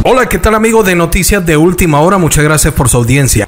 Hola, ¿qué tal amigos de Noticias de Última Hora? Muchas gracias por su audiencia.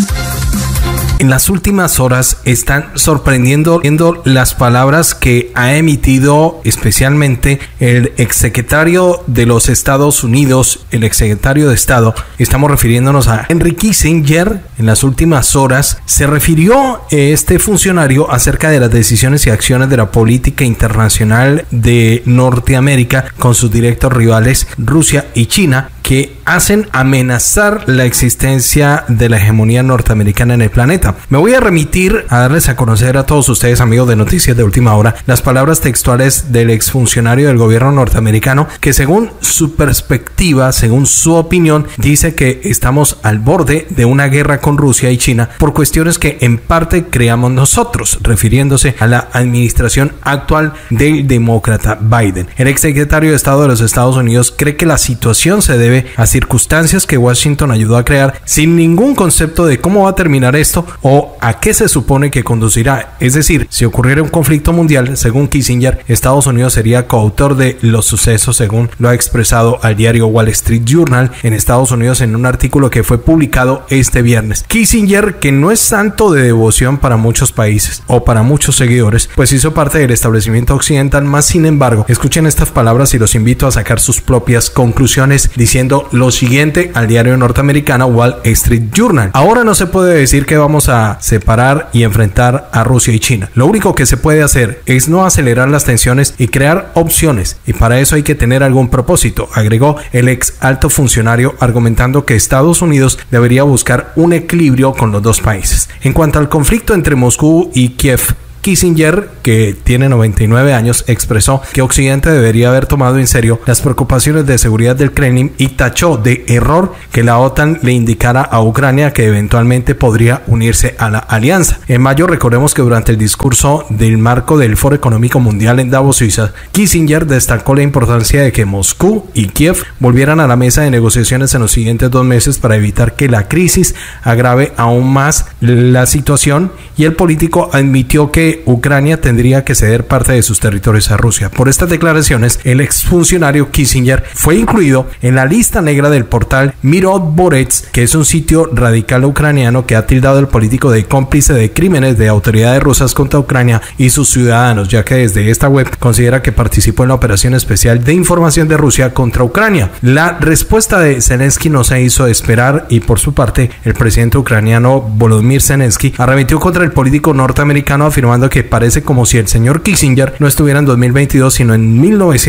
En las últimas horas están sorprendiendo las palabras que ha emitido especialmente el exsecretario de los Estados Unidos, el exsecretario de Estado. Estamos refiriéndonos a Henry Kissinger. En las últimas horas se refirió este funcionario acerca de las decisiones y acciones de la política internacional de Norteamérica con sus directos rivales Rusia y China, que hacen amenazar la existencia de la hegemonía norteamericana en el planeta. Me voy a remitir a darles a conocer a todos ustedes, amigos de Noticias de Última Hora, las palabras textuales del exfuncionario del gobierno norteamericano, que según su perspectiva, según su opinión, dice que estamos al borde de una guerra con Rusia y China por cuestiones que en parte creamos nosotros, refiriéndose a la administración actual del demócrata Biden. El exsecretario de Estado de los Estados Unidos cree que la situación se debe a circunstancias que Washington ayudó a crear sin ningún concepto de cómo va a terminar esto o a qué se supone que conducirá. Es decir, si ocurriera un conflicto mundial, según Kissinger, Estados Unidos sería coautor de los sucesos, según lo ha expresado al diario Wall Street Journal en Estados Unidos en un artículo que fue publicado este viernes. Kissinger, que no es santo de devoción para muchos países o para muchos seguidores, pues hizo parte del establecimiento occidental, más sin embargo, escuchen estas palabras y los invito a sacar sus propias conclusiones diciendo lo siguiente al diario norteamericano Wall Street Journal. Ahora no se puede decir que vamos a separar y enfrentar a Rusia y China. Lo único que se puede hacer es no acelerar las tensiones y crear opciones, y para eso hay que tener algún propósito, agregó el ex alto funcionario, argumentando que Estados Unidos debería buscar un equilibrio con los dos países. En cuanto al conflicto entre Moscú y Kiev, Kissinger, que tiene 99 años, expresó que Occidente debería haber tomado en serio las preocupaciones de seguridad del Kremlin y tachó de error que la OTAN le indicara a Ucrania que eventualmente podría unirse a la alianza. En mayo, recordemos que durante el discurso del marco del Foro Económico Mundial en Davos, Suiza, Kissinger destacó la importancia de que Moscú y Kiev volvieran a la mesa de negociaciones en los siguientes 2 meses para evitar que la crisis agrave aún más la situación, y el político admitió que Ucrania tendría que ceder parte de sus territorios a Rusia. Por estas declaraciones, el exfuncionario Kissinger fue incluido en la lista negra del portal Mirotvorets, que es un sitio radical ucraniano que ha tildado al político de cómplice de crímenes de autoridades rusas contra Ucrania y sus ciudadanos, ya que desde esta web considera que participó en la operación especial de información de Rusia contra Ucrania. La respuesta de Zelensky no se hizo esperar, y por su parte, el presidente ucraniano Volodymyr Zelensky arremetió contra el político norteamericano, afirmando que parece como si el señor Kissinger no estuviera en 2022 sino en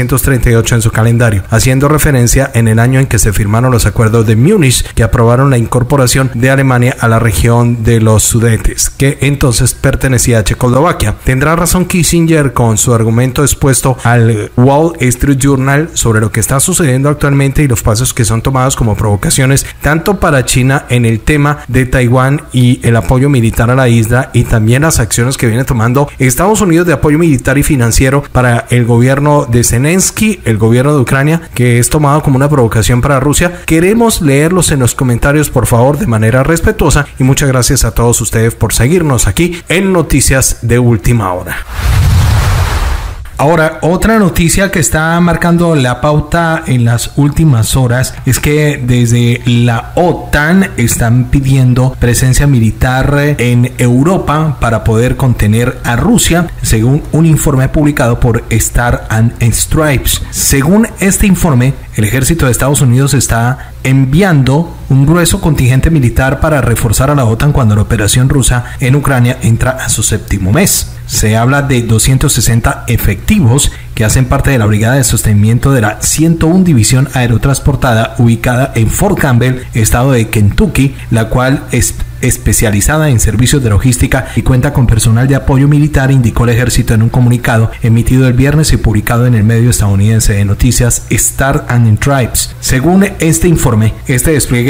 1938 en su calendario, haciendo referencia en el año en que se firmaron los acuerdos de Múnich que aprobaron la incorporación de Alemania a la región de los Sudetes, que entonces pertenecía a Checoslovaquia. Tendrá razón Kissinger con su argumento expuesto al Wall Street Journal sobre lo que está sucediendo actualmente y los pasos que son tomados como provocaciones tanto para China en el tema de Taiwán y el apoyo militar a la isla, y también las acciones que viene tomando Estados Unidos de apoyo militar y financiero para el gobierno de Zelensky, el gobierno de Ucrania, que es tomado como una provocación para Rusia. Queremos leerlos en los comentarios, por favor, de manera respetuosa, y muchas gracias a todos ustedes por seguirnos aquí en Noticias de Última Hora. Ahora, otra noticia que está marcando la pauta en las últimas horas es que desde la OTAN están pidiendo presencia militar en Europa para poder contener a Rusia, según un informe publicado por Star and Stripes. Según este informe, el ejército de Estados Unidos está enviando un grueso contingente militar para reforzar a la OTAN cuando la operación rusa en Ucrania entra a su 7º mes. Se habla de 260 efectivos que hacen parte de la Brigada de Sostenimiento de la 101 División Aerotransportada ubicada en Fort Campbell, estado de Kentucky, la cual es especializada en servicios de logística y cuenta con personal de apoyo militar, indicó el ejército en un comunicado emitido el viernes y publicado en el medio estadounidense de noticias Star and Stripes. Según este informe, este despliegue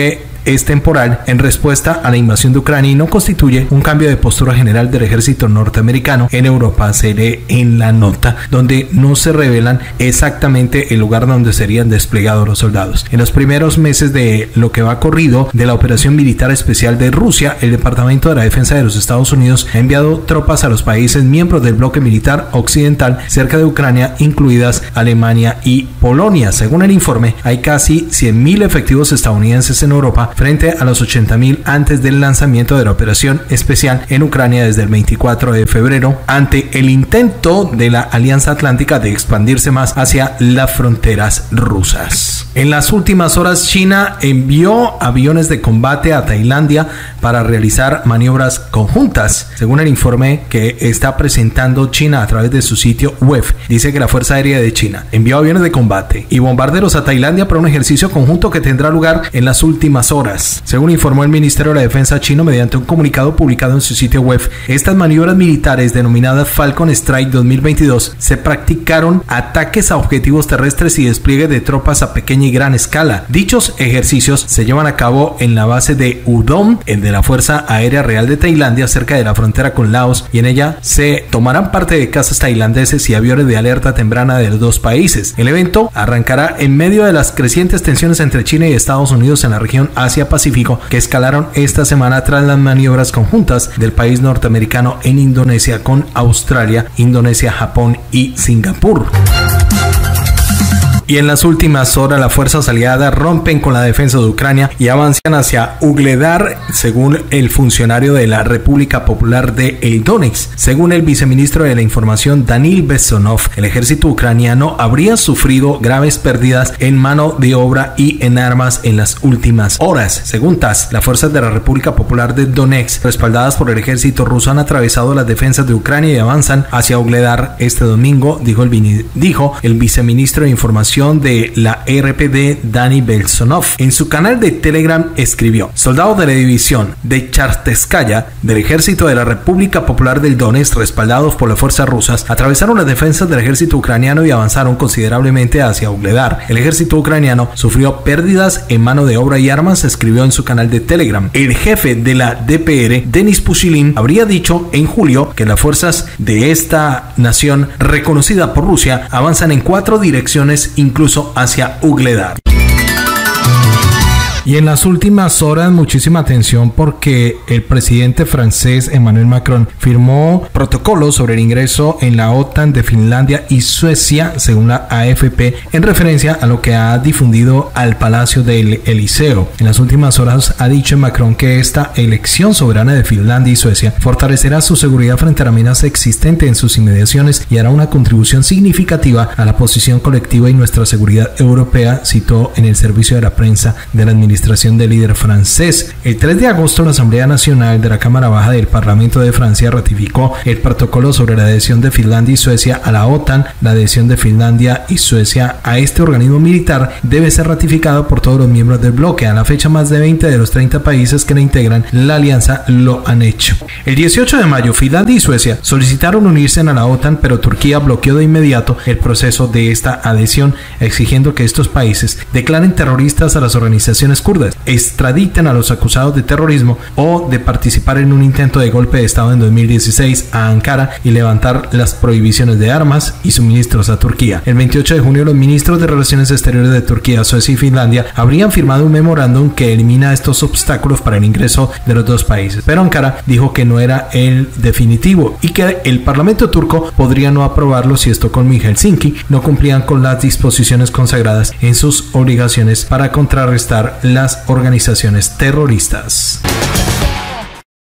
es temporal en respuesta a la invasión de Ucrania y no constituye un cambio de postura general del ejército norteamericano en Europa, se lee en la nota, donde no se revelan exactamente el lugar donde serían desplegados los soldados. En los primeros meses de lo que va corrido de la operación militar especial de Rusia, el Departamento de la Defensa de los Estados Unidos ha enviado tropas a los países miembros del bloque militar occidental cerca de Ucrania, incluidas Alemania y Polonia. Según el informe, hay casi 100.000 efectivos estadounidenses en Europa frente a los 80.000 antes del lanzamiento de la operación especial en Ucrania desde el 24 de febrero, ante el intento de la Alianza Atlántica de expandirse más hacia las fronteras rusas. En las últimas horas, China envió aviones de combate a Tailandia para realizar maniobras conjuntas. Según el informe que está presentando China a través de su sitio web, dice que la Fuerza Aérea de China envió aviones de combate y bombarderos a Tailandia para un ejercicio conjunto que tendrá lugar en las últimas horas. Según informó el Ministerio de la Defensa chino mediante un comunicado publicado en su sitio web, estas maniobras militares denominadas Falcon Strike 2022 se practicaron ataques a objetivos terrestres y despliegue de tropas a pequeña y gran escala. Dichos ejercicios se llevan a cabo en la base de Udom, el de la Fuerza Aérea Real de Tailandia, cerca de la frontera con Laos, y en ella se tomarán parte de cazas tailandeses y aviones de alerta temprana de los dos países. El evento arrancará en medio de las crecientes tensiones entre China y Estados Unidos en la región Asia-Pacífico, que escalaron esta semana tras las maniobras conjuntas del país norteamericano en Indonesia con Australia, Indonesia, Japón y Singapur. Y en las últimas horas, las fuerzas aliadas rompen con la defensa de Ucrania y avanzan hacia Ugledar, según el funcionario de la República Popular de el Donetsk. Según el viceministro de la Información, Danil Bessonov, el ejército ucraniano habría sufrido graves pérdidas en mano de obra y en armas en las últimas horas. Según TASS, las fuerzas de la República Popular de Donetsk, respaldadas por el ejército ruso, han atravesado las defensas de Ucrania y avanzan hacia Ugledar este domingo, dijo el viceministro de Información de la RPD, Dani Belsonov. En su canal de Telegram escribió: soldados de la división de Charteskaya del ejército de la República Popular del Donetsk, respaldados por las fuerzas rusas, atravesaron las defensas del ejército ucraniano y avanzaron considerablemente hacia Ugledar. El ejército ucraniano sufrió pérdidas en mano de obra y armas, escribió en su canal de Telegram. El jefe de la DPR, Denis Pushilin, habría dicho en julio que las fuerzas de esta nación reconocida por Rusia avanzan en 4 direcciones, incluso hacia Ugledar. Y en las últimas horas, muchísima atención porque el presidente francés Emmanuel Macron firmó protocolos sobre el ingreso en la OTAN de Finlandia y Suecia, según la AFP, en referencia a lo que ha difundido al Palacio del Eliseo. En las últimas horas ha dicho Macron que esta elección soberana de Finlandia y Suecia fortalecerá su seguridad frente a la amenaza existente en sus inmediaciones y hará una contribución significativa a la posición colectiva y nuestra seguridad europea, citó en el servicio de la prensa de la administración del líder francés. El 3 de agosto, la Asamblea Nacional de la Cámara Baja del Parlamento de Francia ratificó el protocolo sobre la adhesión de Finlandia y Suecia a la OTAN. La adhesión de Finlandia y Suecia a este organismo militar debe ser ratificado por todos los miembros del bloque. A la fecha, más de 20 de los 30 países que la integran la alianza lo han hecho. El 18 de mayo, Finlandia y Suecia solicitaron unirse a la OTAN, pero Turquía bloqueó de inmediato el proceso de esta adhesión, exigiendo que estos países declaren terroristas a las organizaciones kurdas, extraditen a los acusados de terrorismo o de participar en un intento de golpe de Estado en 2016 a Ankara y levantar las prohibiciones de armas y suministros a Turquía. El 28 de junio, los ministros de Relaciones Exteriores de Turquía, Suecia y Finlandia habrían firmado un memorándum que elimina estos obstáculos para el ingreso de los dos países, pero Ankara dijo que no era el definitivo y que el Parlamento turco podría no aprobarlo si Estocolmo y Helsinki no cumplían con las disposiciones consagradas en sus obligaciones para contrarrestar las organizaciones terroristas.